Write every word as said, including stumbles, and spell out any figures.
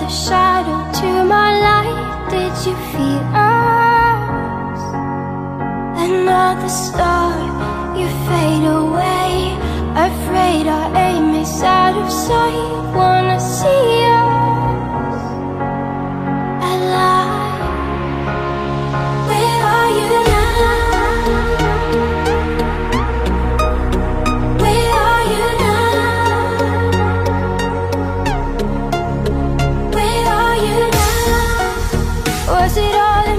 another shadow to my light. Did you feel us? Another star, you fade away. Afraid our aim is out of sight. Wanna see us alive. Where are you now? Where are you now? Where are you now? Was it all